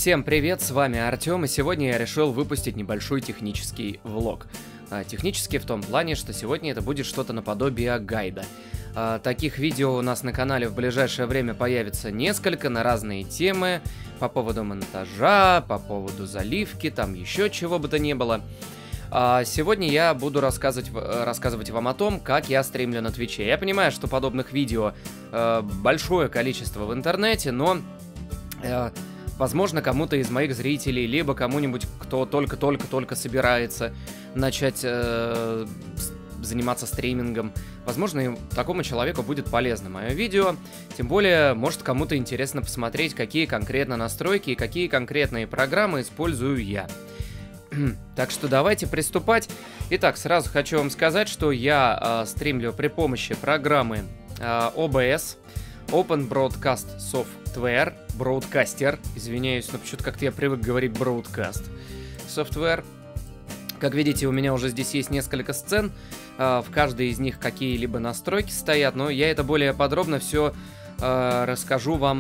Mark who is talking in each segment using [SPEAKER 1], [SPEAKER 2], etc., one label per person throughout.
[SPEAKER 1] Всем привет, с вами Артем, и сегодня я решил выпустить небольшой технический влог. Технический в том плане, что сегодня это будет что-то наподобие гайда. Таких видео у нас на канале в ближайшее время появится несколько на разные темы, по поводу монтажа, по поводу заливки, там еще чего бы то ни было. Сегодня я буду рассказывать вам о том, как я стримлю на Твиче. Я понимаю, что подобных видео большое количество в интернете, но возможно, кому-то из моих зрителей, либо кому-нибудь, кто только-только собирается начать заниматься стримингом, возможно, такому человеку будет полезно мое видео. Тем более, может, кому-то интересно посмотреть, какие конкретно настройки и какие конкретные программы использую я. Так что давайте приступать. Итак, сразу хочу вам сказать, что я стримлю при помощи программы OBS, Open Broadcast Software, Broadcaster, извиняюсь, но почему-то как-то я привык говорить Broadcast Software. Как видите, у меня уже здесь есть несколько сцен, в каждой из них какие-либо настройки стоят, но я это более подробно все расскажу вам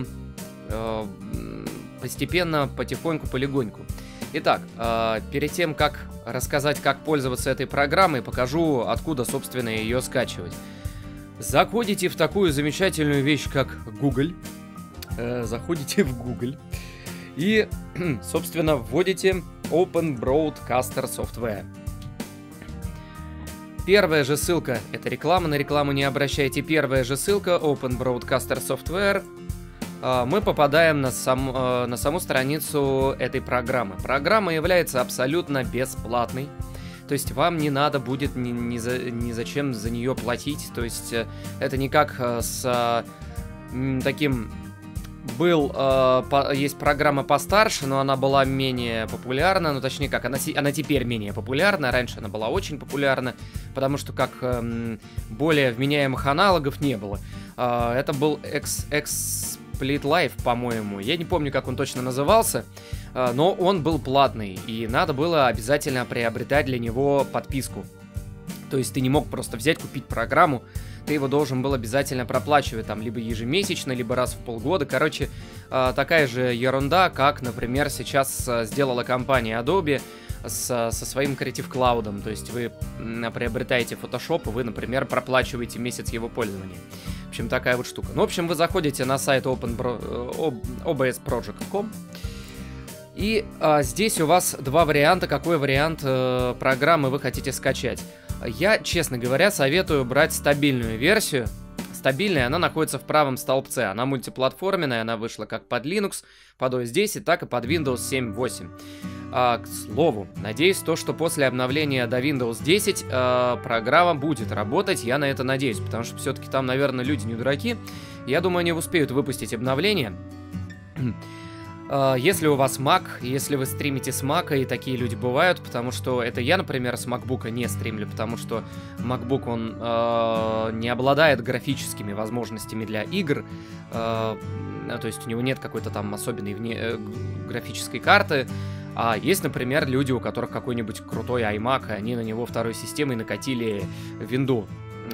[SPEAKER 1] постепенно, потихоньку, полегоньку. Итак, перед тем, как рассказать, как пользоваться этой программой, покажу, откуда, собственно, ее скачивать. Заходите в такую замечательную вещь, как Google. Заходите в Google и, собственно, вводите Open Broadcaster Software. Первая же ссылка, это реклама, на рекламу не обращайте. Первая же ссылка, Open Broadcaster Software. Мы попадаем на саму страницу этой программы. Программа является абсолютно бесплатной. То есть вам не надо будет ни зачем за нее платить. То есть это не как с таким... Есть программа постарше, но она была менее популярна. Ну, точнее как, она теперь менее популярна. Раньше она была очень популярна, потому что как более вменяемых аналогов не было. Это был XSplit Live, по-моему. Я не помню, как он точно назывался, но он был платный, и надо было обязательно приобретать для него подписку. То есть ты не мог просто взять, купить программу, ты его должен был обязательно проплачивать, там, либо ежемесячно, либо раз в полгода. Короче, такая же ерунда, как, например, сейчас сделала компания Adobe со своим Creative Cloud. То есть вы приобретаете Photoshop, и вы, например, проплачиваете месяц его пользования. В общем, такая вот штука. Ну, в общем, вы заходите на сайт obsproject.com. И здесь у вас два варианта, какой вариант программы вы хотите скачать. Я, честно говоря, советую брать стабильную версию. Стабильная, она находится в правом столбце. Она мультиплатформенная, она вышла как под Linux, под OS 10, так и под Windows 7.8. К слову, надеюсь, что после обновления до Windows 10 программа будет работать. Я на это надеюсь, потому что все-таки там, наверное, люди не дураки. Я думаю, они успеют выпустить обновление. Если у вас Mac, если вы стримите с Mac, и такие люди бывают, потому что это я, например, с MacBook не стримлю, потому что MacBook, он не обладает графическими возможностями для игр, то есть у него нет какой-то там особенной графической карты, а есть, например, люди, у которых какой-нибудь крутой iMac, и они на него второй системой накатили винду,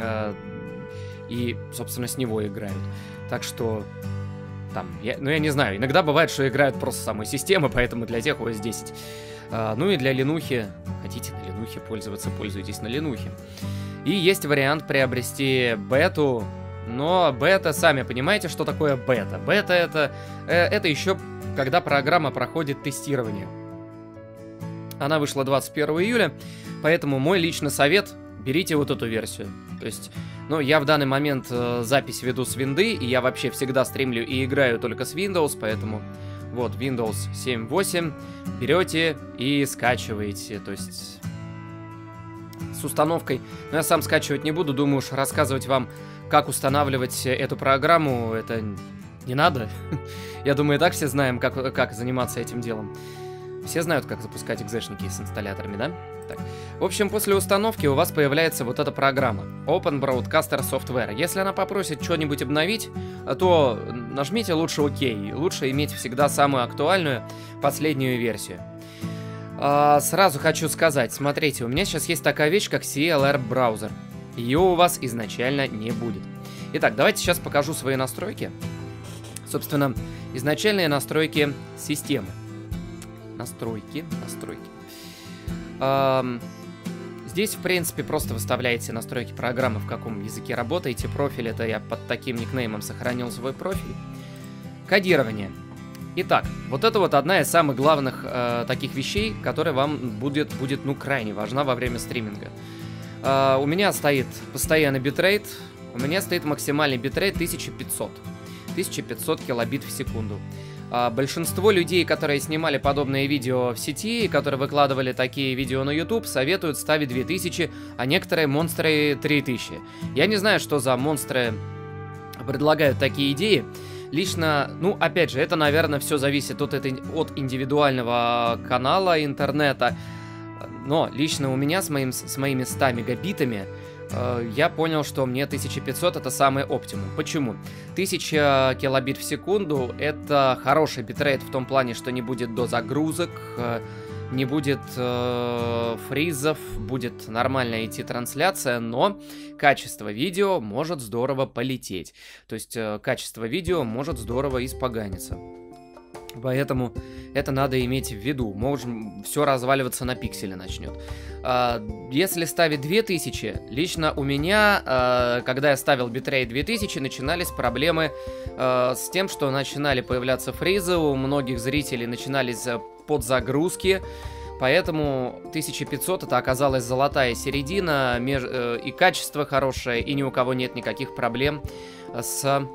[SPEAKER 1] и, собственно, с него играют. Так что... Там, я не знаю, иногда бывает, что играют просто с самой системы, поэтому для тех OS 10. Ну и для Ленухи, хотите на Ленухе пользоваться, пользуйтесь на Ленухе. И есть вариант приобрести бету, но бета, сами понимаете, что такое бета. Бета это еще когда программа проходит тестирование. Она вышла 21 июля, поэтому мой личный совет... Берите вот эту версию. То есть, ну, я в данный момент запись веду с винды, и я вообще всегда стримлю и играю только с Windows, поэтому вот Windows 7.8 берете и скачиваете, то есть с установкой. Но я сам скачивать не буду, думаю уж рассказывать вам, как устанавливать эту программу, это не надо. Я думаю, и так все знаем, как заниматься этим делом. Все знают, как запускать экзешники с инсталляторами, да? Так. В общем, после установки у вас появляется вот эта программа Open Broadcaster Software. Если она попросит что-нибудь обновить, то нажмите лучше ОК. Лучше иметь всегда самую актуальную, последнюю версию. Сразу хочу сказать, смотрите, у меня сейчас есть такая вещь, как CLR браузер. Ее у вас изначально не будет. Итак, давайте сейчас покажу свои настройки. Собственно, изначальные настройки системы. настройки. Здесь, в принципе, просто выставляете настройки программы, в каком языке работаете. Профиль — это я под таким никнеймом сохранил свой профиль. Кодирование. Итак, вот это вот одна из самых главных таких вещей, которая вам будет, ну, крайне важна во время стриминга. У меня стоит постоянный битрейт, у меня стоит максимальный битрейт 1500. 1500 килобит в секунду. Большинство людей, которые снимали подобные видео в сети, которые выкладывали такие видео на YouTube, советуют ставить 2000, а некоторые монстры 3000. Я не знаю, что за монстры предлагают такие идеи. Лично, ну, опять же, это, наверное, все зависит от индивидуального канала интернета. Но лично у меня с моими 100 мегабитами я понял, что мне 1500 это самый оптимум. Почему? 1000 килобит в секунду это хороший битрейт в том плане, что не будет дозагрузок, не будет фризов, будет нормально идти трансляция, но качество видео может здорово полететь. То есть качество видео может здорово испоганиться. Поэтому это надо иметь в виду. Может все разваливаться на пиксели начнет. Если ставить 2000, лично у меня, когда я ставил битрейт 2000, начинались проблемы с тем, что начинали появляться фризы, у многих зрителей начинались подзагрузки. Поэтому 1500 это оказалась золотая середина, и качество хорошее, и ни у кого нет никаких проблем с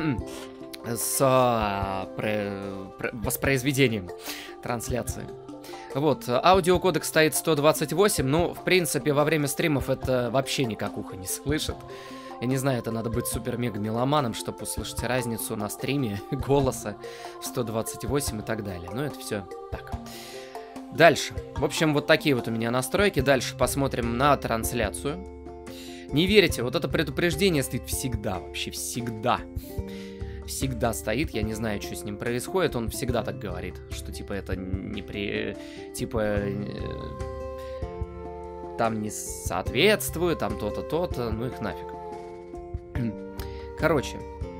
[SPEAKER 1] воспроизведением трансляции. Вот, аудиокодек стоит 128, ну, в принципе, во время стримов это вообще никак ухо не слышит. Я не знаю, это надо быть супер-мега-меломаном, чтобы услышать разницу на стриме голоса в 128 и так далее. Ну, это все так. Дальше. В общем, вот такие вот у меня настройки. Дальше посмотрим на трансляцию. Не верите, вот это предупреждение стоит всегда, вообще всегда. Всегда стоит, я не знаю, что с ним происходит, он всегда так говорит, что типа это не там не соответствует, там то-то, то-то, ну их нафиг. Короче,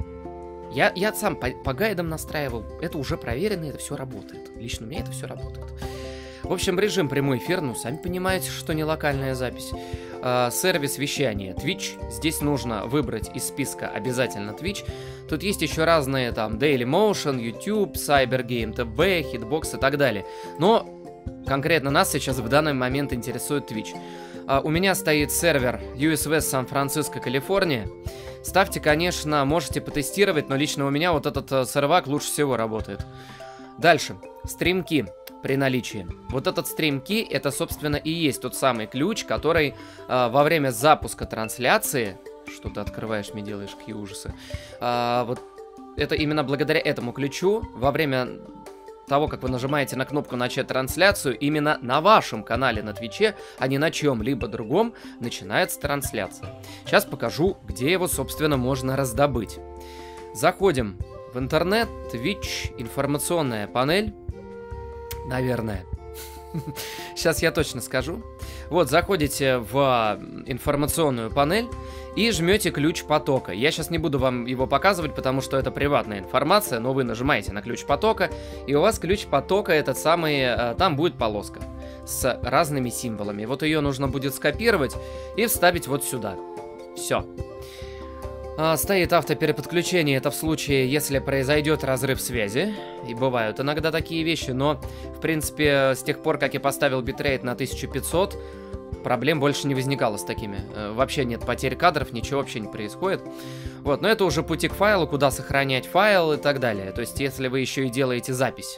[SPEAKER 1] я сам по гайдам настраивал, это уже проверено, это все работает. Лично у меня это все работает. В общем, режим прямой эфир, ну, сами понимаете, что не локальная запись. Сервис вещания Twitch. Здесь нужно выбрать из списка обязательно Twitch. Тут есть еще разные там Dailymotion, YouTube, Cybergame TV, Hitbox и так далее. Но конкретно нас сейчас в данный момент интересует Twitch. У меня стоит сервер USWest Сан-Франциско, Калифорния. Ставьте, конечно, можете потестировать, но лично у меня вот этот сервак лучше всего работает. Дальше. Стримки при наличии. Вот этот стримки, это, собственно, и есть тот самый ключ, который во время запуска трансляции... Что ты открываешь, мне делаешь, какие ужасы. Вот это именно благодаря этому ключу, во время того, как вы нажимаете на кнопку «Начать трансляцию», именно на вашем канале на Твиче, а не на чем-либо другом, начинается трансляция. Сейчас покажу, где его, собственно, можно раздобыть. Заходим в интернет, Twitch, информационная панель. Наверное. Сейчас я точно скажу. Вот, заходите в информационную панель и жмете ключ потока. Я сейчас не буду вам его показывать, потому что это приватная информация, но вы нажимаете на ключ потока, и у вас ключ потока этот самый, там будет полоска с разными символами. Вот ее нужно будет скопировать и вставить вот сюда. Все. Стоит автопереподключение, это в случае, если произойдет разрыв связи. И бывают иногда такие вещи, но, в принципе, с тех пор, как я поставил битрейт на 1500, проблем больше не возникало с такими. Вообще нет потерь кадров, ничего вообще не происходит. Вот, но это уже пути к файлу, куда сохранять файл и так далее. То есть, если вы еще и делаете запись,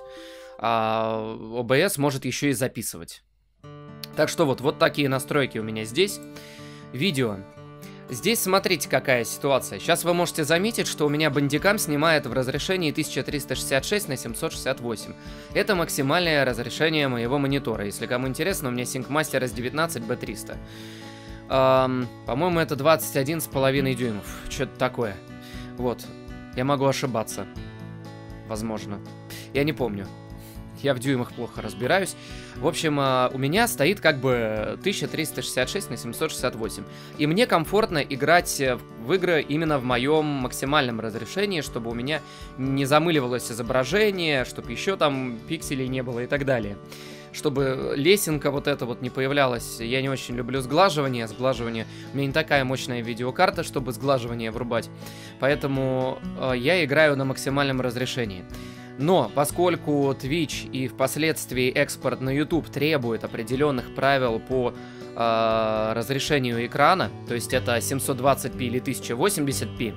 [SPEAKER 1] OBS может еще и записывать. Так что вот такие настройки у меня здесь. Видео. Здесь смотрите, какая ситуация. Сейчас вы можете заметить, что у меня Bandicam снимает в разрешении 1366 на 768. Это максимальное разрешение моего монитора. Если кому интересно, у меня SyncMaster S19B300. По-моему, это 21,5 дюймов. Что-то такое. Вот. Я могу ошибаться. Возможно. Я не помню. я в дюймах плохо разбираюсь. В общем, у меня стоит как бы 1366 на 768. И мне комфортно играть в игры именно в моем максимальном разрешении, чтобы у меня не замыливалось изображение, чтобы еще там пикселей не было и так далее. Чтобы лесенка вот эта вот не появлялась. Я не очень люблю сглаживание. Сглаживание... У меня не такая мощная видеокарта, чтобы сглаживание врубать. Поэтому я играю на максимальном разрешении. Но поскольку Twitch и впоследствии экспорт на YouTube требует определенных правил по разрешению экрана, то есть это 720p или 1080p,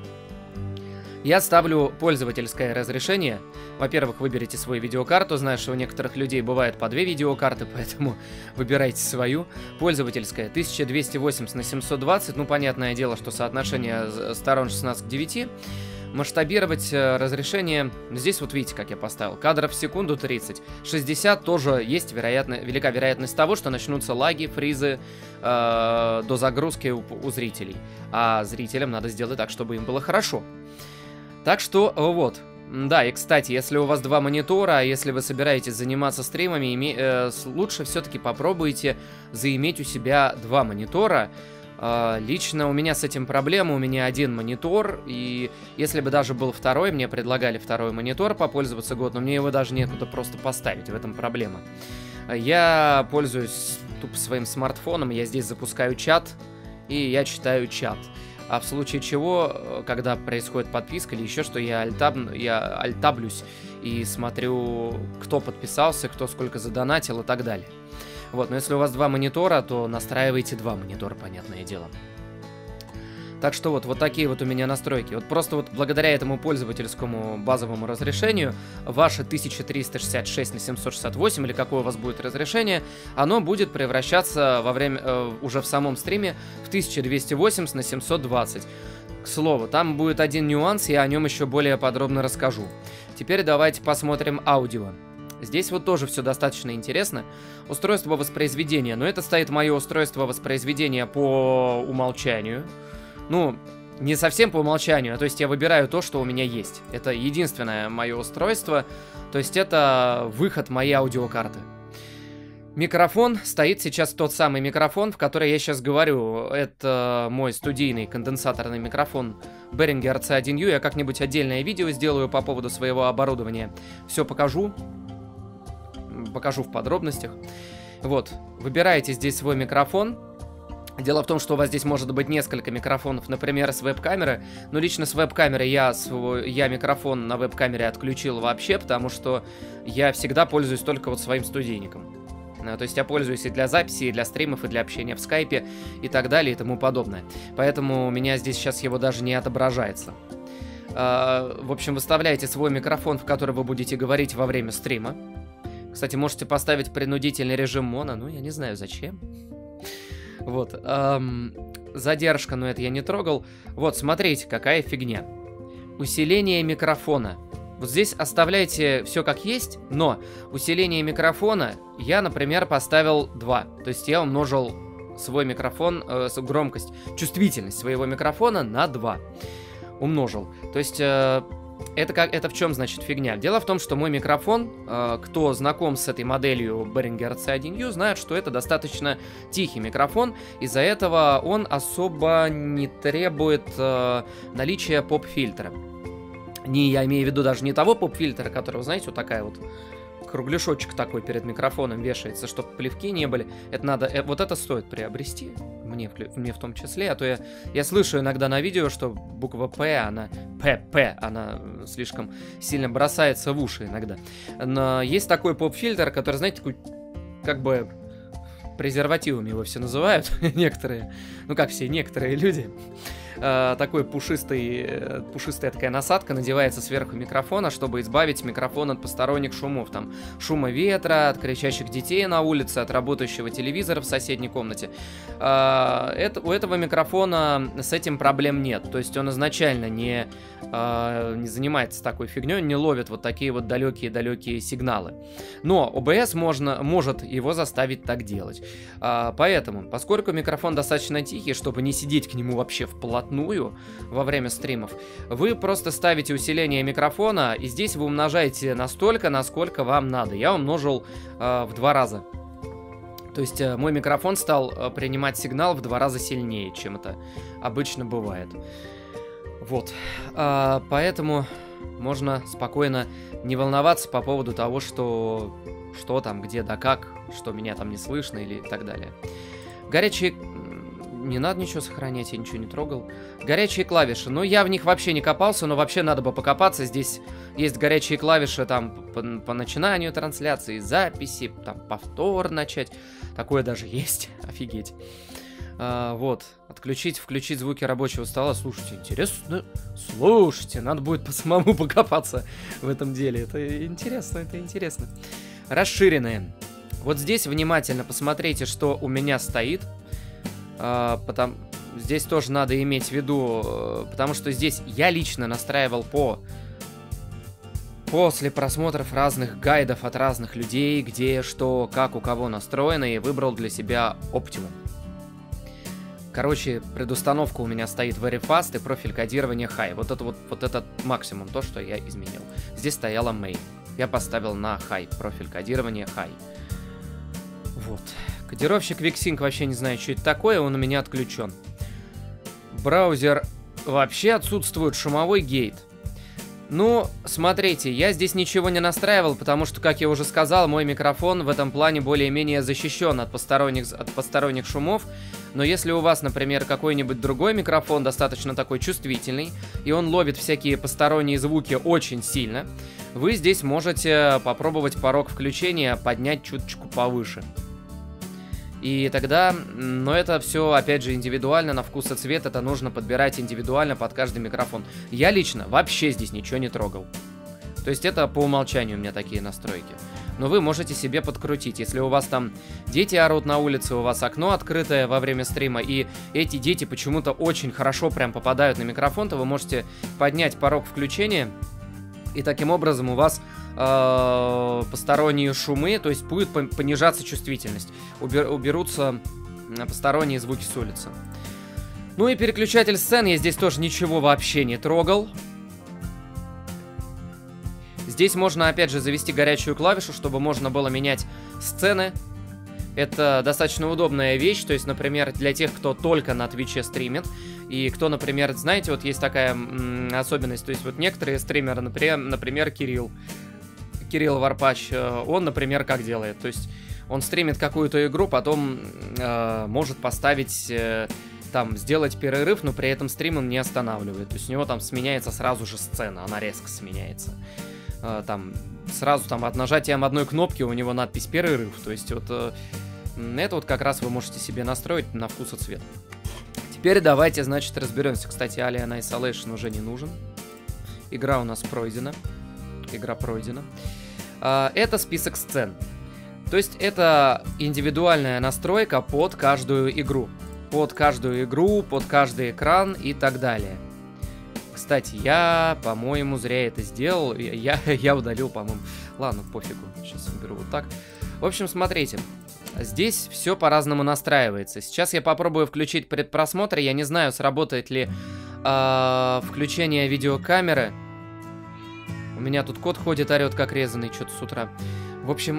[SPEAKER 1] я ставлю пользовательское разрешение. Во-первых, выберите свою видеокарту. Знаю, что у некоторых людей бывает по 2 видеокарты, поэтому выбирайте свою. Пользовательская 1280 на 720. Ну, понятное дело, что соотношение сторон 16 к 9. Масштабировать разрешение. Здесь вот видите, как я поставил. Кадров в секунду 30. 60 тоже есть велика вероятность того, что начнутся лаги, фризы до загрузки у зрителей. А зрителям надо сделать так, чтобы им было хорошо. Так что вот. Да, и кстати, если у вас 2 монитора, если вы собираетесь заниматься стримами, лучше все-таки попробуйте заиметь у себя 2 монитора. Лично у меня с этим проблема, у меня 1 монитор, и если бы даже был второй, мне предлагали второй монитор попользоваться год, но мне его даже некуда просто поставить, в этом проблема. Я пользуюсь тупо своим смартфоном, я здесь запускаю чат, и я читаю чат. А в случае чего, когда происходит подписка или еще что, я альтаблюсь и смотрю, кто подписался, кто сколько задонатил и так далее. Вот, но если у вас 2 монитора, то настраивайте 2 монитора, понятное дело. Так что вот такие вот у меня настройки. Вот просто вот благодаря этому пользовательскому базовому разрешению ваше 1366 на 768, или какое у вас будет разрешение, оно будет превращаться уже в самом стриме в 1280 на 720. К слову, там будет один нюанс, я о нем еще более подробно расскажу. Теперь давайте посмотрим аудио. Здесь вот тоже все достаточно интересно. Устройство воспроизведения. Но это стоит мое устройство воспроизведения по умолчанию. Ну, не совсем по умолчанию, а то есть я выбираю то, что у меня есть. Это единственное мое устройство, то есть это выход моей аудиокарты. Микрофон стоит сейчас тот самый микрофон, в который я сейчас говорю. Это мой студийный конденсаторный микрофон Behringer C1U. Я как-нибудь отдельное видео сделаю по поводу своего оборудования. Все покажу в подробностях. Вот, выбираете здесь свой микрофон. Дело в том, что у вас здесь может быть несколько микрофонов, например, с веб-камеры. Но лично с веб-камеры я микрофон на веб-камере отключил вообще, потому что я всегда пользуюсь только вот своим студийником. То есть я пользуюсь и для записи, и для стримов, и для общения в скайпе, и так далее, и тому подобное. Поэтому у меня здесь сейчас его даже не отображается. В общем, выставляете свой микрофон, в который вы будете говорить во время стрима. Кстати, можете поставить принудительный режим моно, ну, я не знаю, зачем. Вот, задержка, но это я не трогал. Вот, смотрите, какая фигня. Усиление микрофона. Вот здесь оставляйте все как есть, но усиление микрофона я, например, поставил 2. То есть я умножил свой микрофон, громкость, чувствительность своего микрофона на 2. Умножил. То есть... Это в чем, значит, фигня? Дело в том, что мой микрофон, кто знаком с этой моделью Behringer C1U, знает, что это достаточно тихий микрофон. Из-за этого он особо не требует наличия поп-фильтра. Я имею в виду даже не того поп-фильтра, который, знаете, вот такая вот кругляшочек такой перед микрофоном вешается, чтобы плевки не были. Это надо, вот это стоит приобрести, мне в том числе, а то я слышу иногда на видео, что буква П, она слишком сильно бросается в уши иногда. Но есть такой поп-фильтр, который, знаете, такой, как бы, презервативами его все называют, некоторые, ну как все, некоторые люди. Такой пушистая такая насадка надевается сверху микрофона, чтобы избавить микрофон от посторонних шумов. Там шума ветра, от кричащих детей на улице, от работающего телевизора в соседней комнате. У этого микрофона с этим проблем нет. То есть он изначально не занимается такой фигней, не ловит вот такие вот далекие сигналы. Но OBS может его заставить так делать. Поэтому, поскольку микрофон достаточно тихий, чтобы не сидеть к нему вообще вплотную, вплотную во время стримов, вы просто ставите усиление микрофона, и здесь вы умножаете настолько, насколько вам надо. Я умножил в 2 раза. То есть мой микрофон стал принимать сигнал в 2 раза сильнее, чем это обычно бывает. Вот. Поэтому можно спокойно не волноваться по поводу того, что там, где, да как, что меня там не слышно или так далее. Горячие... Не надо ничего сохранять, я ничего не трогал. Горячие клавиши. Ну, я в них вообще не копался, но вообще надо бы покопаться. Здесь есть горячие клавиши там по начинанию трансляции, записи, там повтор начать. Такое даже есть. Офигеть. Вот. Отключить, включить звуки рабочего стола. Слушайте, интересно. Слушайте, надо будет самому покопаться в этом деле. Это интересно, это интересно. Расширенные. Вот здесь внимательно посмотрите, что у меня стоит. Здесь тоже надо иметь в виду, потому что здесь я лично настраивал после просмотров разных гайдов от разных людей, где, что, как, у кого настроено, и выбрал для себя оптимум. Короче, предустановка у меня стоит very fast и профиль кодирования high. Вот этот максимум, то, что я изменил. Здесь стояла main. Я поставил на high, профиль кодирования high. Вот. Кодировщик VixSync вообще не знаю, что это такое, он у меня отключен. Браузер вообще отсутствует, шумовой гейт. Ну, смотрите, я здесь ничего не настраивал, потому что, как я уже сказал, мой микрофон в этом плане более-менее защищен от посторонних шумов. Но если у вас, например, какой-нибудь другой микрофон достаточно такой чувствительный, и он ловит всякие посторонние звуки очень сильно, вы здесь можете попробовать порог включения поднять чуточку повыше. И тогда, но это все, опять же, индивидуально, на вкус и цвет, это нужно подбирать индивидуально под каждый микрофон. Я лично вообще здесь ничего не трогал. То есть это по умолчанию у меня такие настройки. Но вы можете себе подкрутить. Если у вас там дети орут на улице, у вас окно открытое во время стрима, и эти дети почему-то очень хорошо прям попадают на микрофон, то вы можете поднять порог включения, и таким образом у вас посторонние шумы, то есть будет понижаться чувствительность. Уберутся посторонние звуки с улицы. Ну и переключатель сцен я здесь тоже ничего вообще не трогал. Здесь можно опять же завести горячую клавишу, чтобы можно было менять сцены. Это достаточно удобная вещь, то есть, например, для тех, кто только на Твиче стримит, и кто, например, знаете, вот есть такая особенность, то есть вот некоторые стримеры, например, Кирилл Варпач, он, например, как делает, то есть он стримит какую-то игру, потом может поставить, там, сделать перерыв, но при этом стрим он не останавливает, то есть у него там сменяется сразу же сцена, она резко сменяется. Там сразу там от нажатием одной кнопки у него надпись «перерыв», то есть вот это вот как раз вы можете себе настроить на вкус и цвет. Теперь давайте, значит, разберемся. Кстати, Alien Isolation уже не нужен. Игра у нас пройдена. Игра пройдена. Это список сцен. То есть это индивидуальная настройка под каждую игру. Под каждую игру, под каждый экран и так далее. Кстати, я, по-моему, зря это сделал. Я удалил, по-моему. Ладно, пофигу. Сейчас уберу вот так. В общем, смотрите. Здесь все по-разному настраивается. Сейчас я попробую включить предпросмотр. Я не знаю, сработает ли включение видеокамеры. У меня тут кот ходит, орет как резаный что-то с утра. В общем,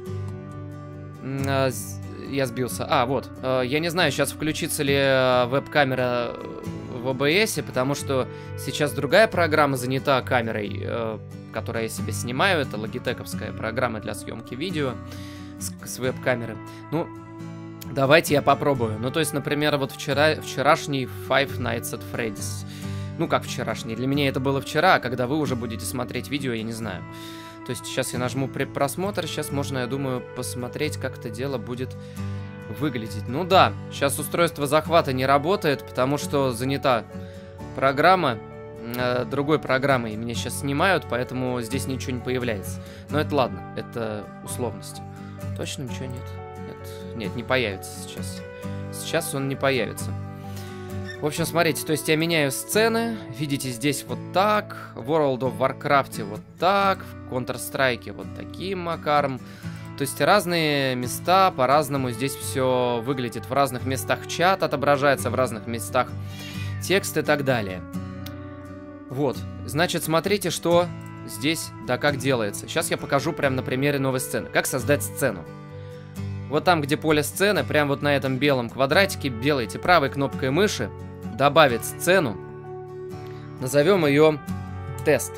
[SPEAKER 1] я сбился. Вот. Я не знаю, сейчас включится ли веб-камера в OBS, потому что сейчас другая программа занята камерой, которую я себе снимаю. Это логитековская программа для съемки видео с веб-камеры. Ну, давайте я попробую. Ну, то есть, например, вот вчерашний Five Nights at Freddy's. Ну, как вчерашний. Для меня это было вчера, а когда вы уже будете смотреть видео, я не знаю. То есть, сейчас я нажму предпросмотр. Сейчас можно, я думаю, посмотреть, как это дело будет выглядеть. Ну да, сейчас устройство захвата не работает, потому что занята программа. Другой программой меня сейчас снимают, поэтому здесь ничего не появляется. Но это ладно, это условности. Точно ничего нет? Нет, не появится сейчас. Сейчас он не появится. В общем, смотрите, то есть я меняю сцены. Видите, здесь вот так. В World of Warcraft вот так. В Counter-Strike вот таким макаром. То есть разные места, по-разному здесь все выглядит. В разных местах чат отображается, в разных местах текст и так далее. Вот, значит, смотрите, что здесь, да, как делается. Сейчас я покажу прямо на примере новой сцены. Как создать сцену. Вот там, где поле сцены, прямо вот на этом белом квадратике, делаете правой кнопкой мыши, добавить сцену. Назовем ее тест.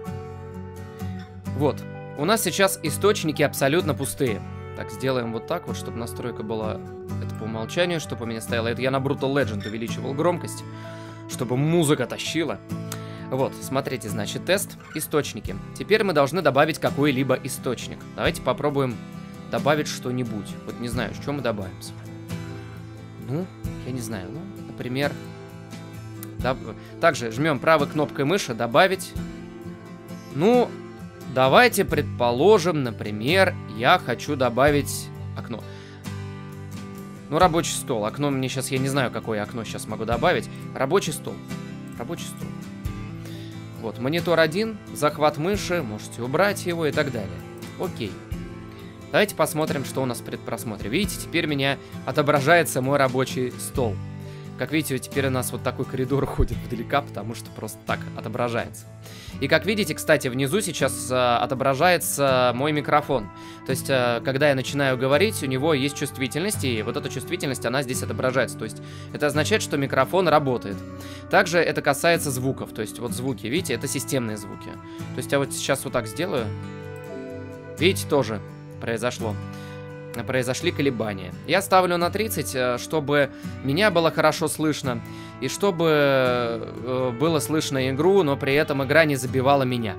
[SPEAKER 1] Вот, у нас сейчас источники абсолютно пустые. Так, сделаем вот так вот, чтобы настройка была, это по умолчанию, чтобы у меня стояло. Это я на Brutal Legend увеличивал громкость, чтобы музыка тащила. Вот, смотрите, значит, тест, источники. Теперь мы должны добавить какой-либо источник. Давайте попробуем добавить что-нибудь. Вот не знаю, что мы добавим. Ну, я не знаю, ну, например... Также жмем правой кнопкой мыши, добавить. Ну, давайте предположим, например, я хочу добавить окно. Ну, рабочий стол. Окно мне сейчас, я не знаю, какое окно сейчас могу добавить. Рабочий стол. Рабочий стол. Вот, монитор 1, захват мыши, можете убрать его и так далее. Окей. Давайте посмотрим, что у нас в предпросмотре. Видите, теперь у меня отображается мой рабочий стол. Как видите, теперь у нас вот такой коридор уходит вдалека, потому что просто так отображается. И как видите, кстати, внизу сейчас отображается мой микрофон. То есть, когда я начинаю говорить, у него есть чувствительность, и вот эта чувствительность, она здесь отображается. То есть, это означает, что микрофон работает. Также это касается звуков. То есть, вот звуки, видите, это системные звуки. То есть, я вот сейчас вот так сделаю. Видите, тоже произошли колебания. Я ставлю на 30, чтобы меня было хорошо слышно, и чтобы было слышно игру, но при этом игра не забивала меня.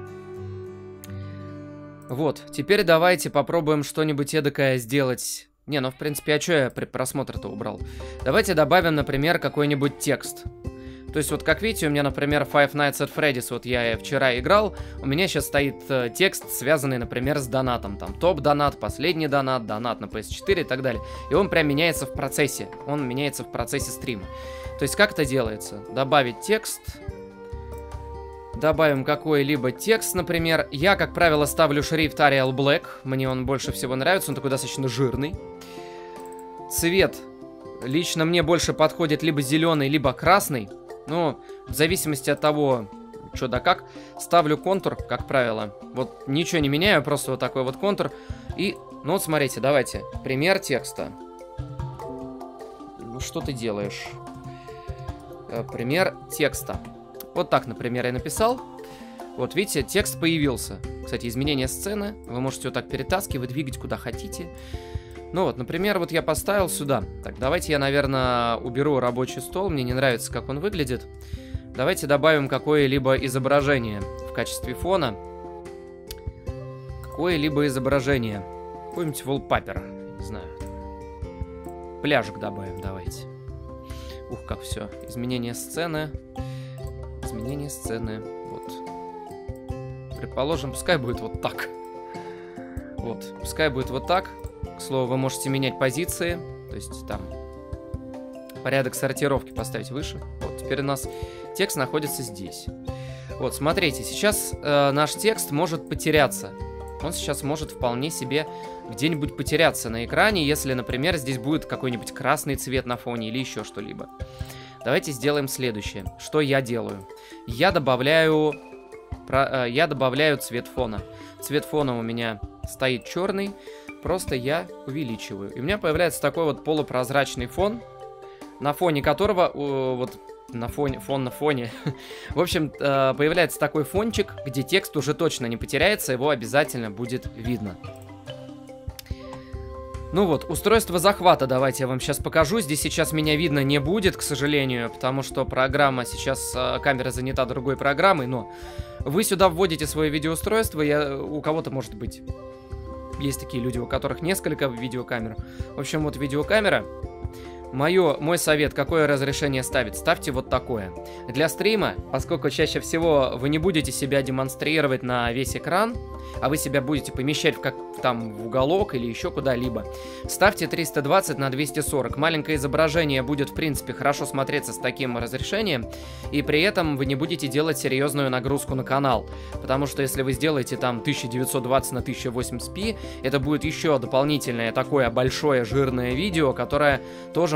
[SPEAKER 1] Вот, теперь давайте попробуем что-нибудь эдакое сделать. Не, ну в принципе, а что я просмотр-то убрал? Давайте добавим, например, какой-нибудь текст. То есть вот как видите, у меня, например, Five Nights at Freddy's, вот я вчера играл, у меня сейчас стоит текст, связанный, например, с донатом. Там топ-донат, последний донат, донат на PS4 и так далее. И он прям меняется в процессе, стрима. То есть как это делается? Добавить текст. Добавим какой-либо текст, например. Я, как правило, ставлю шрифт Arial Black, мне он больше всего нравится, он такой достаточно жирный. Цвет лично мне больше подходит либо зеленый, либо красный. Ну, в зависимости от того, что да как, ставлю контур, как правило. Вот ничего не меняю, просто вот такой вот контур. И, ну вот смотрите, давайте, пример текста. Ну, что ты делаешь? Пример текста. Вот так, например, я написал. Вот, видите, текст появился. Кстати, изменение сцены. Вы можете вот так перетаскивать, двигать куда хотите. Ну вот, например, вот я поставил сюда. Так, давайте я, наверное, уберу рабочий стол. Мне не нравится, как он выглядит. Давайте добавим какое-либо изображение в качестве фона. Какое-либо изображение. Какой-нибудь wallpaper, не знаю. Пляжик добавим, давайте. Ух, как все. Изменение сцены. Изменение сцены. Вот. Предположим, пускай будет вот так. Вот, пускай будет вот так. К слову, вы можете менять позиции, то есть там порядок сортировки поставить выше. Вот, теперь у нас текст находится здесь. Вот, смотрите, сейчас наш текст может потеряться. Он сейчас может вполне себе где-нибудь потеряться на экране, если, например, здесь будет какой-нибудь красный цвет на фоне или еще что-либо. Давайте сделаем следующее. Что я делаю? Я добавляю цвет фона. Цвет фона у меня стоит черный. Просто я увеличиваю. И у меня появляется такой вот полупрозрачный фон, на фоне которого, фон на фоне. В общем, появляется такой фончик, где текст уже точно не потеряется, его обязательно будет видно. Ну вот, устройство захвата давайте я вам сейчас покажу. Здесь сейчас меня видно не будет, к сожалению, потому что программа сейчас, камера занята другой программой, но вы сюда вводите свое видеоустройство, у кого-то может быть... Есть такие люди, у которых несколько видеокамер. В общем, вот видеокамера. Мой совет, какое разрешение ставить? Ставьте вот такое. Для стрима, поскольку чаще всего вы не будете себя демонстрировать на весь экран, а вы себя будете помещать в уголок или еще куда-либо, ставьте 320 на 240. Маленькое изображение будет, в принципе, хорошо смотреться с таким разрешением, и при этом вы не будете делать серьезную нагрузку на канал. Потому что если вы сделаете там 1920 на 1080p, это будет еще дополнительное такое большое жирное видео, которое тоже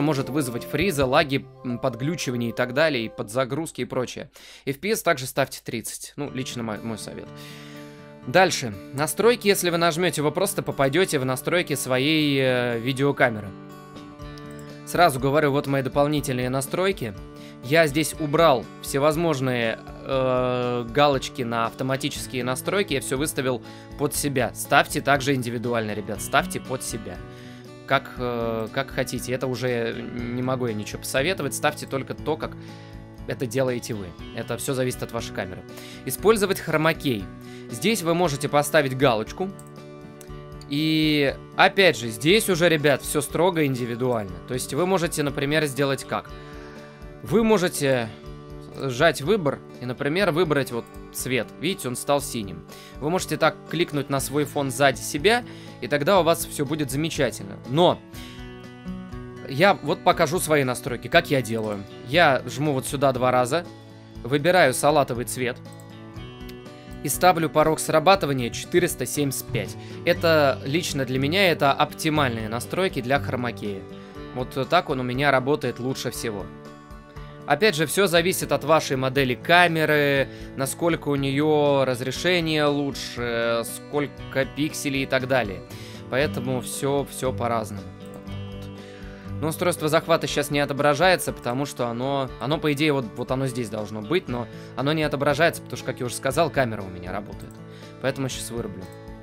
[SPEAKER 1] может вызвать фризы, лаги, подглючивания и так далее, и подзагрузки и прочее. FPS также ставьте 30. Ну, лично мой совет. Дальше. Настройки, если вы нажмете, вы просто попадете в настройки своей видеокамеры. Сразу говорю, вот мои дополнительные настройки. Я здесь убрал всевозможные галочки на автоматические настройки. Я все выставил под себя. Ставьте также индивидуально, ребят. Ставьте под себя. Как хотите. Это уже не могу я ничего посоветовать. Ставьте только то, как это делаете вы. Это все зависит от вашей камеры. Использовать хромакей. Здесь вы можете поставить галочку. И опять же, здесь уже, ребят, все строго индивидуально. То есть вы можете, например, сделать как? Вы можете сжать выбор и, например, выбрать вот цвет. Видите, он стал синим. Вы можете так кликнуть на свой фон сзади себя, и тогда у вас все будет замечательно. Но я вот покажу свои настройки, как я делаю. Я жму вот сюда 2 раза, выбираю салатовый цвет и ставлю порог срабатывания 475. Это лично для меня это оптимальные настройки для хромакея. Вот так он у меня работает лучше всего. Опять же, все зависит от вашей модели камеры, насколько у нее разрешение лучше, сколько пикселей и так далее. Поэтому все по-разному. Но устройство захвата сейчас не отображается, потому что оно по идее, вот оно здесь должно быть, но оно не отображается, потому что, как я уже сказал, камера у меня работает. Поэтому сейчас вырублю.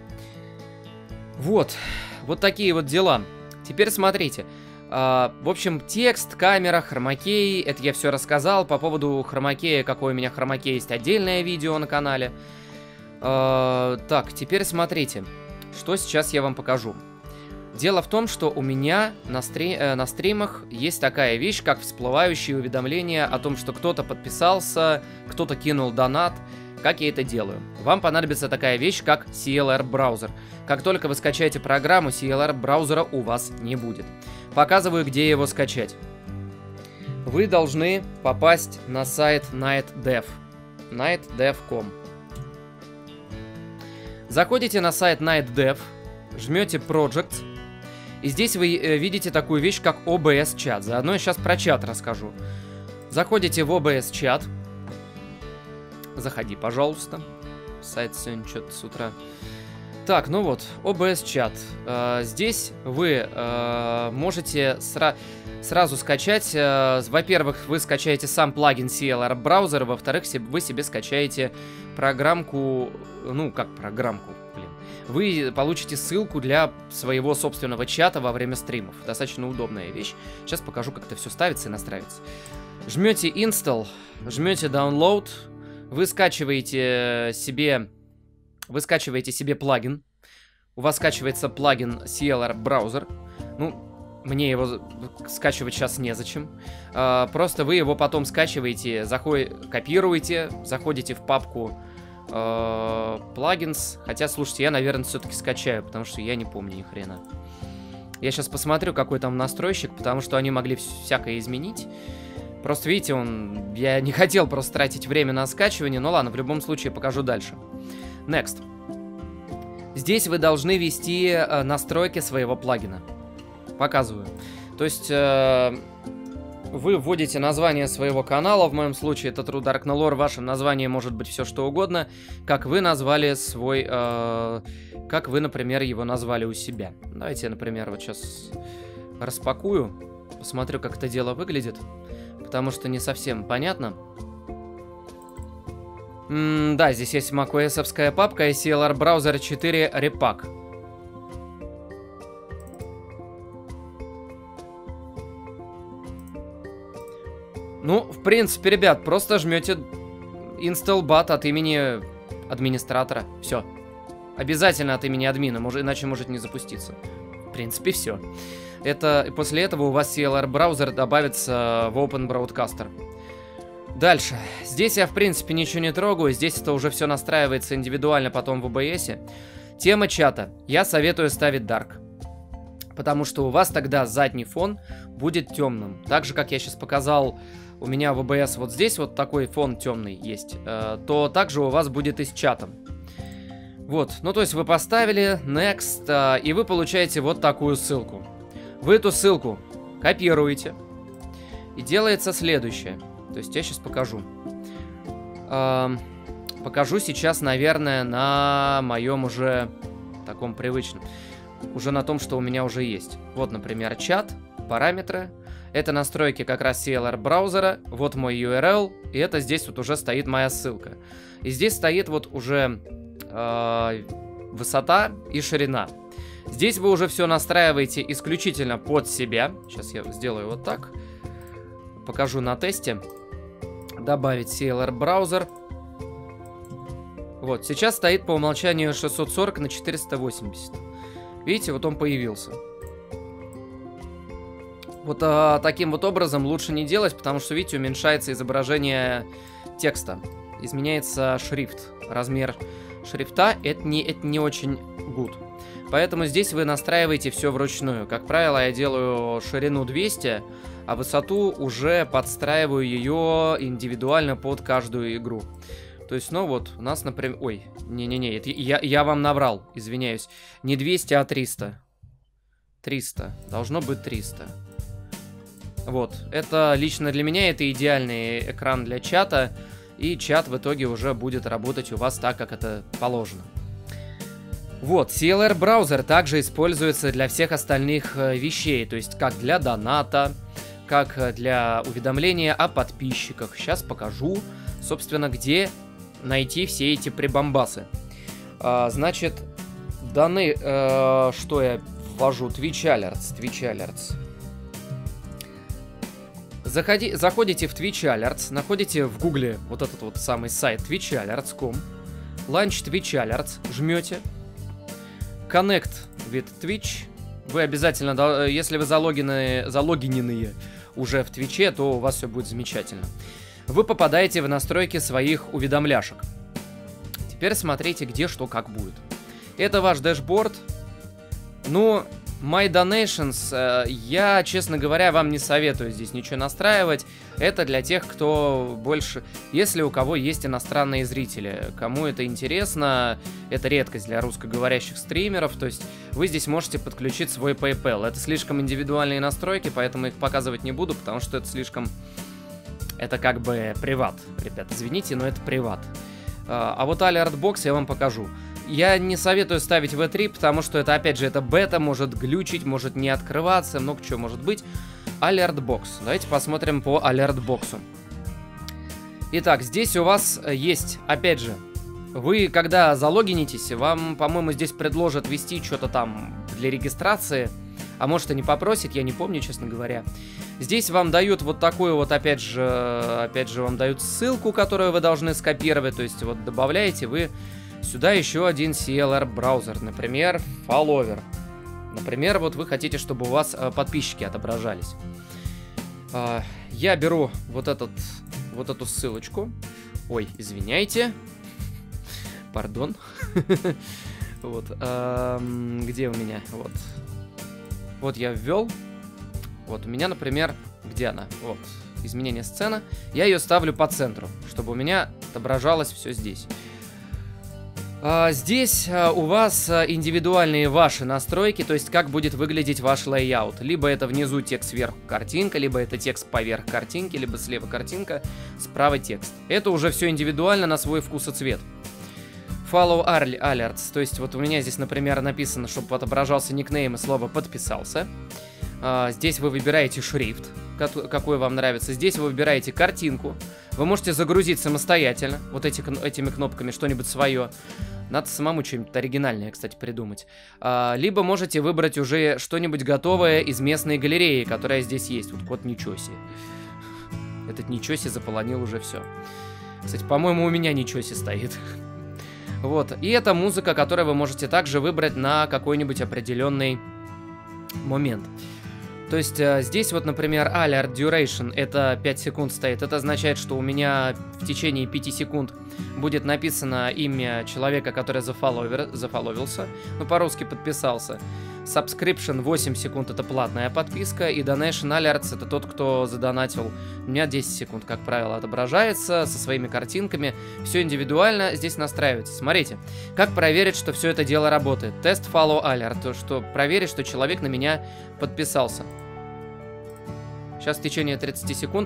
[SPEAKER 1] Вот такие вот дела. Теперь смотрите. В общем, текст, камера, хромакей, это я все рассказал. По поводу хромакея, какой у меня хромакей, есть отдельное видео на канале. Так, теперь смотрите, что сейчас я вам покажу. Дело в том, что у меня на стримах есть такая вещь, как всплывающие уведомления о том, что кто-то подписался, кто-то кинул донат. Как я это делаю? Вам понадобится такая вещь, как CLR браузер. Как только вы скачаете программу, CLR браузера у вас не будет. Показываю, где его скачать. Вы должны попасть на сайт NightDev. nightdev.com. Заходите на сайт NightDev, жмете Projects, и здесь вы видите такую вещь, как OBS чат. Заодно я сейчас про чат расскажу. Заходите в OBS чат. Заходи, пожалуйста. Сайт сегодня что-то с утра. Так, ну вот, OBS чат. Здесь вы можете сразу скачать. Во-первых, вы скачаете сам плагин CLR браузера. Во-вторых, вы себе скачаете программку. Ну, как программку, блин. Вы получите ссылку для своего собственного чата во время стримов. Достаточно удобная вещь. Сейчас покажу, как это все ставится и настраивается. Жмете Install, жмете Download. Вы скачиваете себе плагин. У вас скачивается плагин CLR браузер. Ну, мне его скачивать сейчас незачем. Просто вы его потом скачиваете, копируете, заходите в папку плагинс. Хотя, слушайте, я, наверное, все-таки скачаю, потому что я не помню ни хрена. Я сейчас посмотрю, какой там настройщик, потому что они могли всякое изменить. Просто, видите, я не хотел просто тратить время на скачивание. Ну ладно, в любом случае покажу дальше. Next. Здесь вы должны ввести настройки своего плагина. Показываю. То есть вы вводите название своего канала. В моем случае это True Dark Lore. В вашем названии может быть все что угодно. Как вы назвали свой... как вы, например, его назвали у себя. Давайте я, например, вот сейчас распакую. Посмотрю, как это дело выглядит. Потому что не совсем понятно. Да, здесь есть macOS-овская папка и CLR Browser 4 Repack. Ну, в принципе, ребят, просто жмете Install Bat от имени администратора. Все. Обязательно от имени админа, иначе может не запуститься. В принципе, все. После этого у вас CLR браузер добавится в Open Broadcaster. Дальше. Здесь я, в принципе, ничего не трогаю. Здесь это уже все настраивается индивидуально потом в OBS. Тема чата. Я советую ставить Dark. Потому что у вас тогда задний фон будет темным. Так же, как я сейчас показал, у меня в OBS вот здесь вот такой фон темный есть. То также у вас будет и с чатом. Вот. Ну, то есть вы поставили Next, и вы получаете вот такую ссылку. В эту ссылку Копируете. И делается следующее. То есть я сейчас покажу. Покажу сейчас, наверное, на моем уже таком привычном. Уже на том, что у меня уже есть. Вот, например, чат, параметры. Это настройки как раз CLR браузера. Вот мой URL. И это здесь вот уже стоит моя ссылка. И здесь стоит вот уже высота и ширина. Здесь вы уже все настраиваете исключительно под себя. Сейчас я сделаю вот так. Покажу на тесте. Добавить CLR браузер. Вот, сейчас стоит по умолчанию 640 на 480. Видите, вот он появился. Вот таким вот образом лучше не делать, потому что, видите, уменьшается изображение текста. Изменяется шрифт. Размер шрифта, это не очень good. Поэтому здесь вы настраиваете все вручную. Как правило, я делаю ширину 200, а высоту уже подстраиваю ее индивидуально под каждую игру. То есть, ну вот, у нас, например... Ой, не-не-не, я вам наврал, извиняюсь. Не 200, а 300. 300. Должно быть 300. Вот, это лично для меня это идеальный экран для чата. И чат в итоге уже будет работать у вас так, как это положено. Вот, CLR браузер также используется для всех остальных вещей. То есть, как для доната, как для уведомления о подписчиках. Сейчас покажу, собственно, где найти все эти прибамбасы. Значит, данные, что я ввожу? Twitch Alerts. Заходите в Twitch Alerts, находите в гугле вот этот вот самый сайт twitchalerts.com, Launch Twitch Alerts, жмете, Connect with Twitch. Вы обязательно, если вы залогиненные уже в Твиче, то у вас все будет замечательно. Вы попадаете в настройки своих уведомляшек. Теперь смотрите, где что как будет. Это ваш дэшборд. Ну, My Donations, я, честно говоря, вам не советую здесь ничего настраивать. Это для тех, кто больше... Если у кого есть иностранные зрители. Кому это интересно, это редкость для русскоговорящих стримеров. То есть вы здесь можете подключить свой PayPal. Это слишком индивидуальные настройки, поэтому их показывать не буду, потому что это слишком... Это как бы приват, ребят, извините, но это приват. А вот Alertbox я вам покажу. Я не советую ставить V3, потому что это, опять же, это бета, может глючить, может не открываться, много чего может быть. Alertbox. Давайте посмотрим по Alertbox. Итак, здесь у вас есть, опять же, вы, когда залогинитесь, вам, по-моему, здесь предложат ввести что-то там для регистрации, а может и не попросит, я не помню, честно говоря. Здесь вам дают вот такую вот, опять же, вам дают ссылку, которую вы должны скопировать, то есть вот добавляете вы сюда еще один CLR браузер, например, Follower. Например, вот вы хотите, чтобы у вас подписчики отображались. Я беру вот эту ссылочку. Ой, извиняйте. Пардон. Вот. Где у меня? Вот. Вот я ввел. Вот у меня, например, где она? Вот. Изменение сцены. Я ее ставлю по центру, чтобы у меня отображалось все здесь. Здесь у вас индивидуальные ваши настройки, то есть как будет выглядеть ваш лейаут. Либо это внизу текст, сверху картинка, либо это текст поверх картинки, либо слева картинка, справа текст. Это уже все индивидуально на свой вкус и цвет. Follow Alerts, то есть вот у меня здесь, например, написано, чтобы отображался никнейм и слово «подписался». Здесь вы выбираете шрифт, какой вам нравится. Здесь вы выбираете картинку. Вы можете загрузить самостоятельно вот этими кнопками что-нибудь свое. Надо самому что-нибудь оригинальное, кстати, придумать. Либо можете выбрать уже что-нибудь готовое из местной галереи, которая здесь есть. Вот код Ничоси. Этот Ничоси заполонил уже все. Кстати, по-моему, у меня Ничоси стоит. Вот. И это музыка, которую вы можете также выбрать на какой-нибудь определенный момент. То есть здесь вот, например, Alert Duration, это 5 секунд стоит. Это означает, что у меня в течение 5 секунд будет написано имя человека, который зафоловился, ну, по-русски подписался. Subscription 8 секунд, это платная подписка. И Donation Alerts, это тот, кто задонатил. У меня 10 секунд, как правило, отображается со своими картинками. Все индивидуально здесь настраивается. Смотрите, как проверить, что все это дело работает. Тест Follow Alert, то, что проверить, что человек на меня подписался. Сейчас в течение 30 секунд...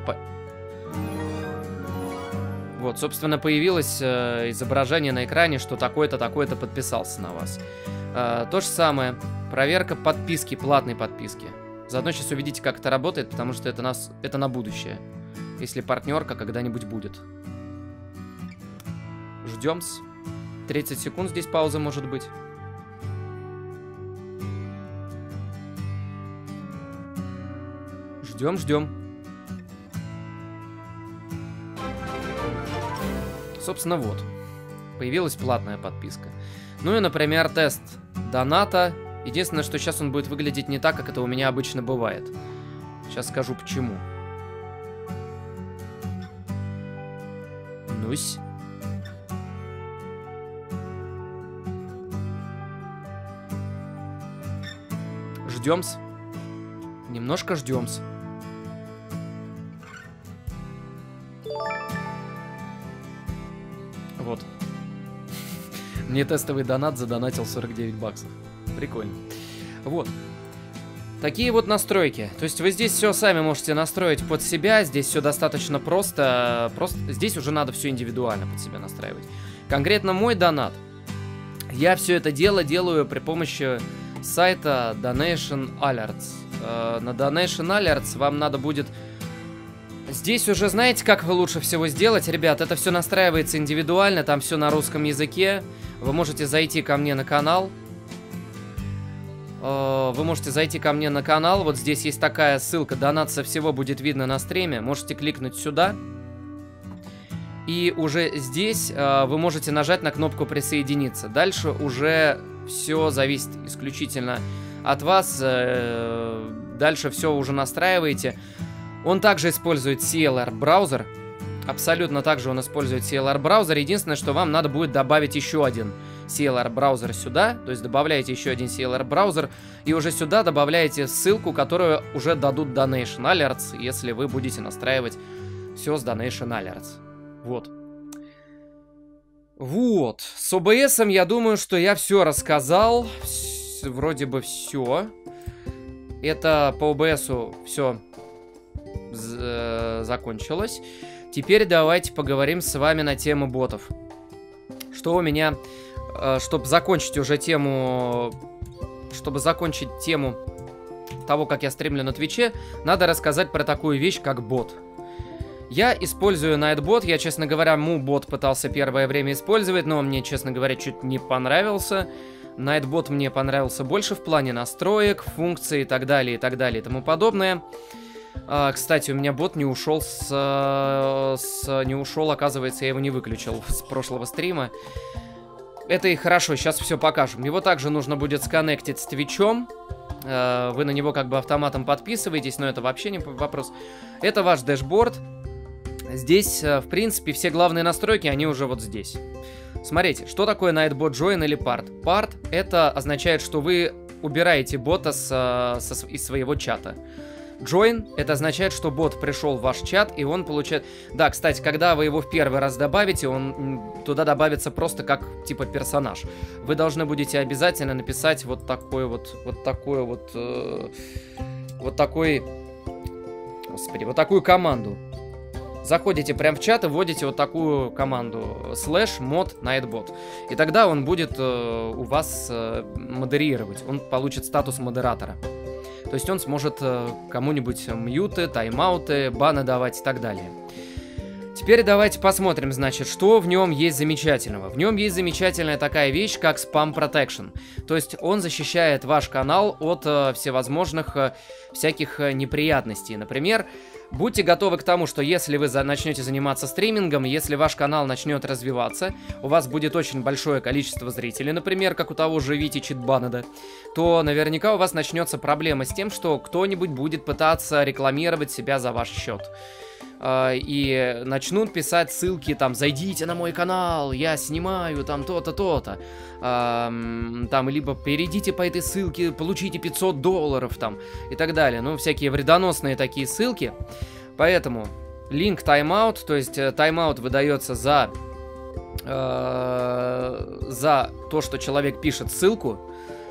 [SPEAKER 1] Вот, собственно, появилось изображение на экране, что такой-то, такой-то подписался на вас. То же самое. Проверка подписки, платной подписки. Заодно сейчас увидите, как это работает, потому что это на будущее. Если партнерка когда-нибудь будет. Ждем-с. 30 секунд здесь пауза может быть. Ждем. Собственно, вот. Появилась платная подписка. Ну и, например, тест доната. Единственное, что сейчас он будет выглядеть не так, как это у меня обычно бывает. Сейчас скажу почему. Нусь. Ждем-с. Немножко ждем-с. Вот. Мне тестовый донат задонатил 49 баксов. Прикольно. Вот. Такие вот настройки. То есть вы здесь все сами можете настроить под себя. Здесь все достаточно просто. Здесь уже надо все индивидуально под себя настраивать. Конкретно мой донат. Я все это дело делаю при помощи сайта Donation Alerts. На Donation Alerts вам надо будет... Здесь уже знаете, как вы лучше всего сделать, ребят? Это все настраивается индивидуально, там все на русском языке. Вы можете зайти ко мне на канал. Вот здесь есть такая ссылка, донат со всего будет видно на стриме. Можете кликнуть сюда. И уже здесь вы можете нажать на кнопку «Присоединиться». Дальше уже все зависит исключительно от вас. Дальше все уже настраиваете. Он также использует CLR браузер. Абсолютно также он использует CLR браузер. Единственное, что вам надо будет добавить еще один CLR браузер сюда. То есть добавляете еще один CLR браузер. И уже сюда добавляете ссылку, которую уже дадут Donation Alerts, если вы будете настраивать все с Donation Alerts. Вот. Вот. С OBS я думаю, что я все рассказал. Вроде бы все. Это по OBS все закончилось. Теперь давайте поговорим с вами на тему ботов. Что у меня... Чтобы закончить уже тему... Чтобы закончить тему того, как я стримлю на Твиче, надо рассказать про такую вещь, как бот. Я использую Nightbot. Я, честно говоря, MuBot пытался первое время использовать, но мне, честно говоря, чуть не понравился. Nightbot мне понравился больше в плане настроек, функций и так далее, и тому подобное. Кстати, у меня бот не ушел не ушел, оказывается, я его не выключил с прошлого стрима. Это и хорошо, сейчас все покажем. Его также нужно будет сконнектить с Твичом. Вы на него как бы автоматом подписываетесь, но это вообще не вопрос. Это ваш дэшборд. Здесь, в принципе, все главные настройки, они уже вот здесь. Смотрите, что такое Nightbot Join или Part? Part — это означает, что вы убираете бота из своего чата. Join — это означает, что бот пришел в ваш чат, и он получает... Да, кстати, когда вы его в первый раз добавите, он туда добавится просто как, типа, персонаж. Вы должны будете обязательно написать вот такой... Господи, вот такую команду. Заходите прямо в чат и вводите вот такую команду /mod Nightbot. И тогда он будет у вас модерировать. Он получит статус модератора. То есть он сможет кому-нибудь мьюты, тайм-ауты, баны давать и так далее. Теперь давайте посмотрим, значит, что в нем есть замечательного. В нем есть замечательная такая вещь, как Spam Protection. То есть он защищает ваш канал от всевозможных всяких неприятностей. Например, будьте готовы к тому, что если вы начнете заниматься стримингом, если ваш канал начнет развиваться, у вас будет очень большое количество зрителей, например, как у того же Вити Читбанеда, то наверняка у вас начнется проблема с тем, что кто-нибудь будет пытаться рекламировать себя за ваш счет. И начнут писать ссылки, там, зайдите на мой канал, я снимаю, там, то-то, то-то. Там, либо перейдите по этой ссылке, получите $500, там, и так далее. Ну, всякие вредоносные такие ссылки. Поэтому link timeout, то есть тайм-аут выдается за то, что человек пишет ссылку.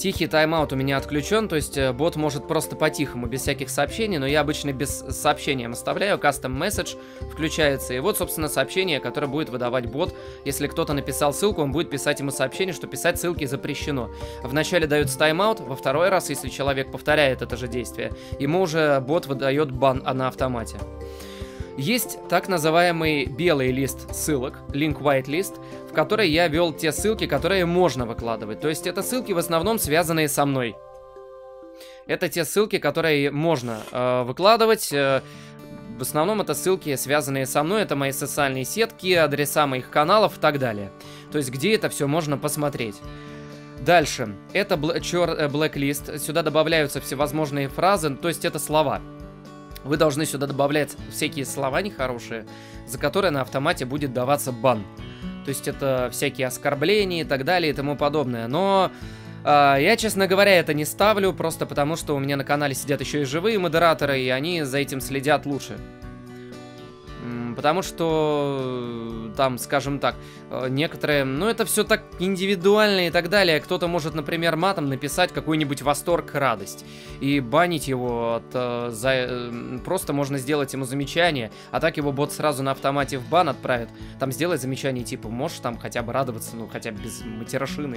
[SPEAKER 1] Тихий тайм-аут у меня отключен, то есть бот может просто по-тихому, без всяких сообщений, но я обычно без сообщения оставляю, custom message включается, и вот, собственно, сообщение, которое будет выдавать бот. Если кто-то написал ссылку, он будет писать ему сообщение, что писать ссылки запрещено. Вначале дается тайм-аут, во второй раз, если человек повторяет это же действие, ему уже бот выдает бан на автомате. Есть так называемый белый лист ссылок, link white list, в который я вел те ссылки, которые можно выкладывать. То есть это ссылки в основном связанные со мной. Это те ссылки, которые можно выкладывать. В основном это ссылки, связанные со мной. Это мои социальные сетки, адреса моих каналов и так далее. То есть где это все можно посмотреть. Дальше. Это blacklist. Сюда добавляются всевозможные фразы, то есть это слова. Вы должны сюда добавлять всякие слова нехорошие, за которые на автомате будет даваться бан. То есть это всякие оскорбления и так далее и тому подобное. Но я, честно говоря, это не ставлю, просто потому что у меня на канале сидят еще и живые модераторы, и они за этим следят лучше. Потому что там, скажем так, некоторые, ну это все так индивидуально и так далее. Кто-то может, например, матом написать какой-нибудь восторг, радость и банить его просто можно сделать ему замечание, а так его бот сразу на автомате в бан отправит. Там сделать замечание типа, можешь там хотя бы радоваться, ну хотя бы без матерошины,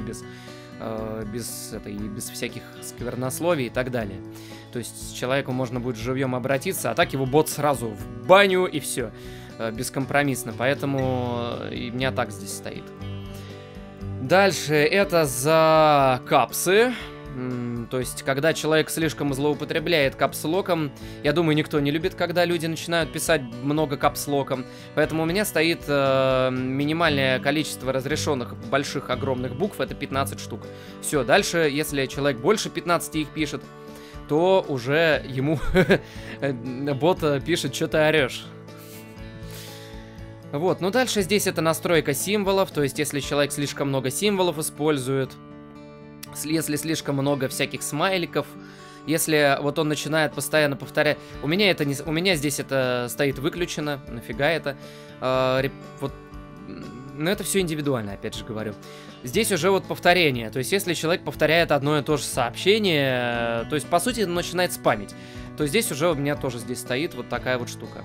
[SPEAKER 1] без всяких сквернословий и так далее. То есть к человеку можно будет живьем обратиться, а так его бот сразу в баню и все. Бескомпромиссно. Поэтому и у меня так здесь стоит. Дальше это за капсы. То есть, когда человек слишком злоупотребляет капслоком, я думаю, никто не любит, когда люди начинают писать много капслоком. Поэтому у меня стоит минимальное количество разрешенных больших огромных букв, это 15 штук. Все, дальше, если человек больше 15 их пишет, то уже ему бот пишет, что ты орешь. Вот, ну дальше здесь это настройка символов, то есть если человек слишком много символов использует, если слишком много всяких смайликов, если вот он начинает постоянно повторять... У меня здесь это стоит выключено, нафига это? Вот, но это все индивидуально, опять же говорю. Здесь уже вот повторение, то есть если человек повторяет одно и то же сообщение, то есть по сути он начинает спамить, то здесь уже у меня тоже здесь стоит вот такая вот штука.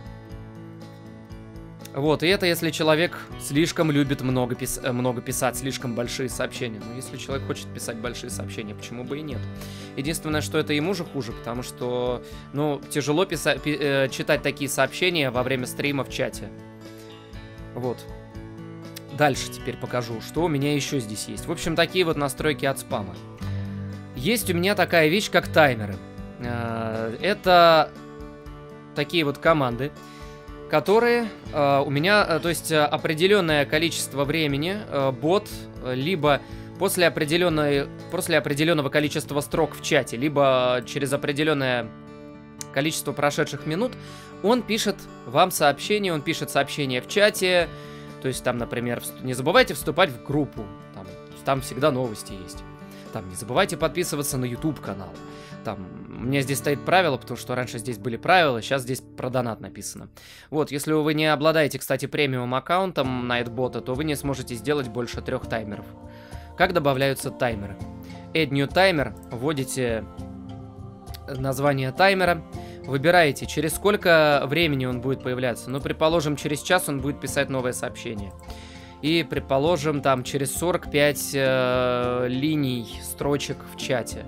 [SPEAKER 1] Вот, и это если человек слишком любит много писать, слишком большие сообщения. Но если человек хочет писать большие сообщения, почему бы и нет? Единственное, что это ему же хуже, потому что, ну, тяжело читать такие сообщения во время стрима в чате. Вот. Дальше теперь покажу, что у меня еще здесь есть. В общем, такие вот настройки от спама. Есть у меня такая вещь, как таймеры. Это такие вот команды, которые у меня, то есть определенное количество времени бот либо после определенного количества строк в чате, либо через определенное количество прошедших минут, он пишет вам сообщение, он пишет сообщение в чате, то есть там, например, не забывайте вступать в группу, там всегда новости есть. Там не забывайте подписываться на YouTube канал. Там у меня здесь стоит правило, потому что раньше здесь были правила, сейчас здесь про донат написано. Вот, если вы не обладаете, кстати, премиум аккаунтом Nightbot, то вы не сможете сделать больше 3 таймеров. Как добавляются таймеры? Add new timer, вводите название таймера, выбираете, через сколько времени он будет появляться. Ну, предположим, через час он будет писать новое сообщение. И, предположим, там через 45 линий, строчек в чате.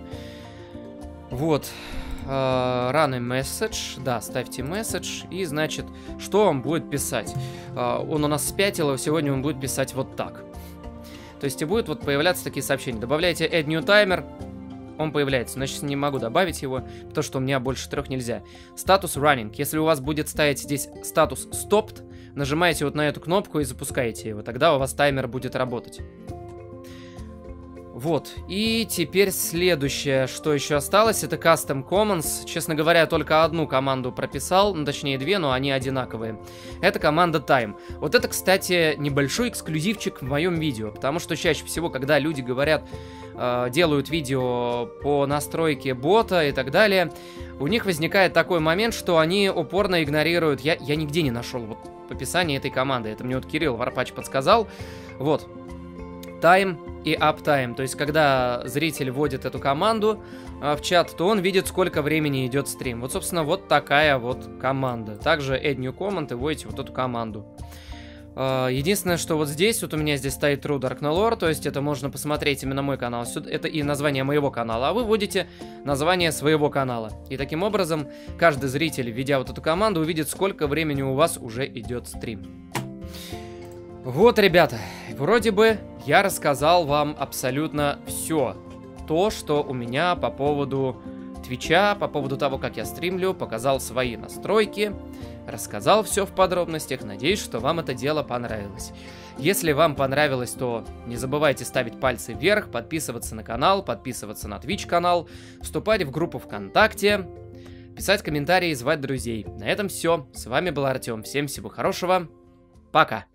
[SPEAKER 1] Вот. Run a message. Да, ставьте месседж. И, значит, что он будет писать? Он у нас спятил, и сегодня он будет писать вот так. То есть и будет вот появляться такие сообщения. Добавляйте add new timer. Он появляется. Значит, не могу добавить его, потому что у меня больше 3 нельзя. Статус running. Если у вас будет стоять здесь статус stopped, нажимаете вот на эту кнопку и запускаете его. Тогда у вас таймер будет работать. Вот. И теперь следующее, что еще осталось, это Custom Commons. Честно говоря, только одну команду прописал, ну, точнее 2, но они одинаковые. Это команда Time. Вот это, кстати, небольшой эксклюзивчик в моем видео, потому что чаще всего, когда люди говорят, делают видео по настройке бота и так далее, у них возникает такой момент, что они упорно игнорируют. Я нигде не нашел вот описание этой команды. Это мне вот Кирилл Варпач подсказал. Вот. time и uptime. То есть, когда зритель вводит эту команду в чат, то он видит, сколько времени идет стрим. Вот, собственно, вот такая вот команда. Также add new comment и вводите вот эту команду. Единственное, что вот здесь, вот у меня здесь стоит True Dark Lore, то есть это можно посмотреть именно мой канал. Это и название моего канала, а вы вводите название своего канала. И таким образом, каждый зритель, введя вот эту команду, увидит, сколько времени у вас уже идет стрим. Вот, ребята, вроде бы я рассказал вам абсолютно все. То, что у меня по поводу Твича, по поводу того, как я стримлю, показал свои настройки. Рассказал все в подробностях, надеюсь, что вам это дело понравилось. Если вам понравилось, то не забывайте ставить пальцы вверх, подписываться на канал, подписываться на Twitch канал, вступать в группу ВКонтакте, писать комментарии и звать друзей. На этом все. С вами был Артем. Всем всего хорошего. Пока.